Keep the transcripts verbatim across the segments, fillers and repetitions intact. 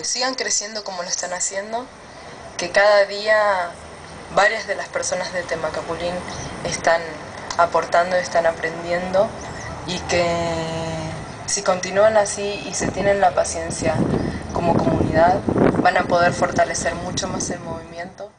sigan creciendo como lo están haciendo, que cada día varias de las personas de Temacapulín están aportando, están aprendiendo, y que si continúan así y se tienen la paciencia como comunidad, van a poder fortalecer mucho más el movimiento.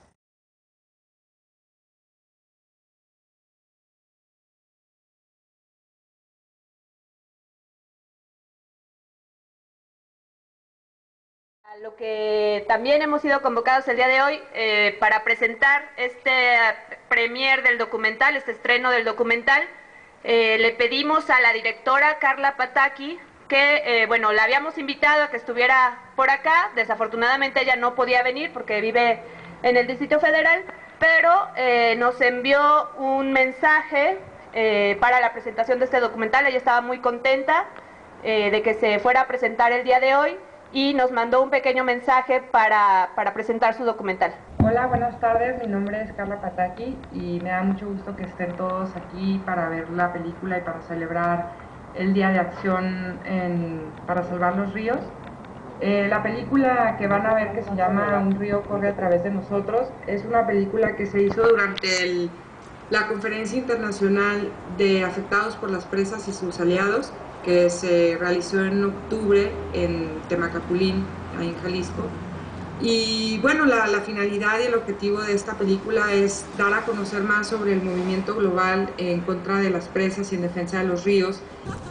A lo que también hemos sido convocados el día de hoy eh, para presentar este premier del documental, este estreno del documental. Eh, le pedimos a la directora Carla Pataki que, eh, bueno, la habíamos invitado a que estuviera por acá. Desafortunadamente ella no podía venir porque vive en el Distrito Federal, pero eh, nos envió un mensaje eh, para la presentación de este documental. Ella estaba muy contenta eh, de que se fuera a presentar el día de hoy, y nos mandó un pequeño mensaje para, para presentar su documental. Hola, buenas tardes, mi nombre es Carla Pataki y me da mucho gusto que estén todos aquí para ver la película y para celebrar el Día de Acción en, para salvar los ríos. Eh, la película que van a ver, que se llama Un río corre a través de nosotros, es una película que se hizo durante el, la Conferencia Internacional de Afectados por las Presas y sus Aliados, que se realizó en octubre en Temacapulín, ahí en Jalisco. Y bueno, la, la finalidad y el objetivo de esta película es dar a conocer más sobre el movimiento global en contra de las presas y en defensa de los ríos.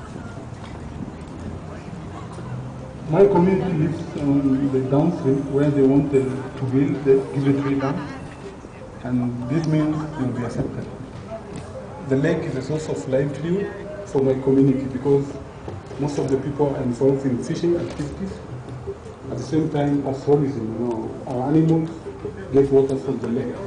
My community lives on the downstream where they want to build the Gibbon Tree Dam, and this means it will be accepted. The lake is a source of livelihood for my community because most of the people are involved in fishing activities. At the same time as tourism, you know, our animals get water from the lake.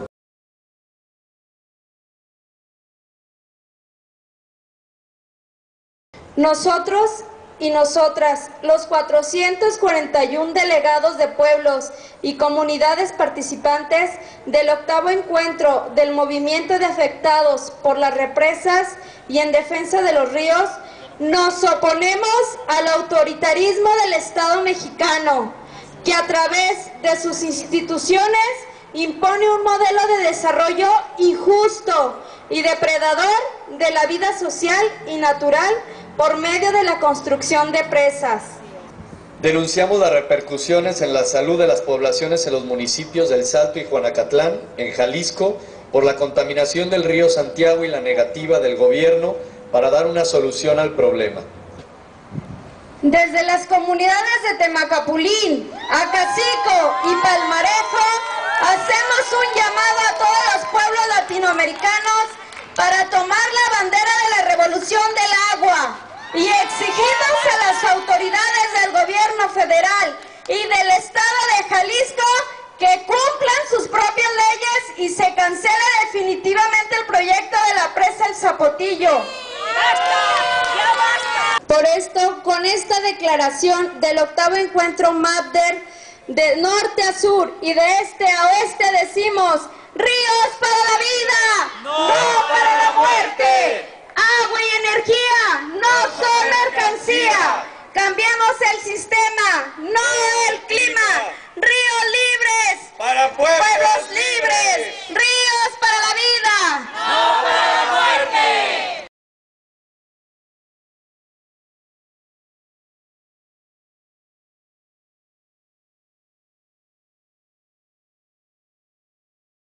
Nosotros y nosotras, los cuatrocientos cuarenta y uno delegados de pueblos y comunidades participantes del octavo encuentro del movimiento de afectados por las represas y en defensa de los ríos, nos oponemos al autoritarismo del Estado mexicano, que a través de sus instituciones impone un modelo de desarrollo injusto y depredador de la vida social y natural por medio de la construcción de presas. Denunciamos las repercusiones en la salud de las poblaciones en los municipios del Salto y Juanacatlán, en Jalisco, por la contaminación del río Santiago y la negativa del gobierno para dar una solución al problema. Desde las comunidades de Temacapulín, Acacico y Palmarejo, hacemos un llamado a todos los pueblos latinoamericanos para tomar la bandera de la revolución del agua y exigimos a las autoridades del gobierno federal y del estado de Jalisco que cumplan sus propias leyes y se cancele definitivamente el proyecto de la presa El Zapotillo. ¡Basta! ¡Ya basta! Por esto, con esta declaración del octavo encuentro MAPDER, de norte a sur y de este a oeste, decimos: ríos para la vida, no, no para la muerte. Agua y energía no son mercancía. Cambiemos el sistema, no el clima. Ríos libres para pueblos, pueblos libres. Ríos